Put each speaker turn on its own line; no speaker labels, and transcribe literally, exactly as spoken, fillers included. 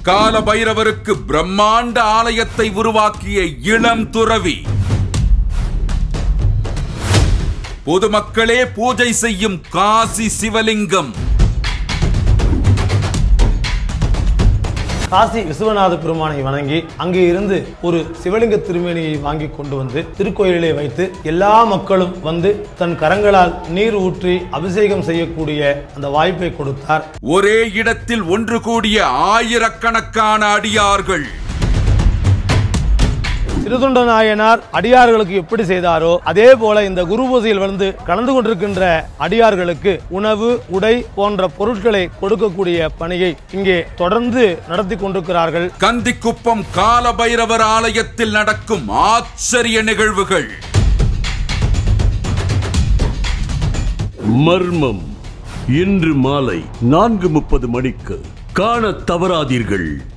கால பைரவருக்கு பிரம்மாண்ட ஆலயத்தை உருவாக்கிய இளம் துறவி, பொதுமக்களே பூஜை செய்யும் காசி சிவலிங்கம்.
காசி விஸ்வநாத பெருமானை வணங்கி அங்கே இருந்து ஒரு சிவலிங்க திருமேனியை வாங்கி கொண்டு வந்து திருக்கோயிலே வைத்து எல்லா மக்களும் வந்து தன் கரங்களால் நீர் ஊற்றி அபிஷேகம் செய்யக்கூடிய அந்த வாய்ப்பை கொடுத்தார்.
ஒரே இடத்தில் ஒன்று கூடிய ஆயிரக்கணக்கான அடியார்கள்.
திருத்தொண்ட நாயனார் அடியார்களுக்கு எப்படி செய்தாரோ அதே போல இந்த குரு பூஜையில் வந்து கலந்து கொண்டிருக்கின்ற அடியார்களுக்கு உணவு, உடை போன்ற பொருட்களை கொடுக்கக்கூடிய பணியை இங்கே தொடர்ந்து நடத்தி கொண்டிருக்கிறார்கள்.
கந்திக்குப்பம் கால பைரவர் ஆலயத்தில் நடக்கும் ஆச்சரிய நிகழ்வுகள்.
மர்மம் இன்று மாலை நான்கு முப்பது மணிக்கு காண தவறாதீர்கள்.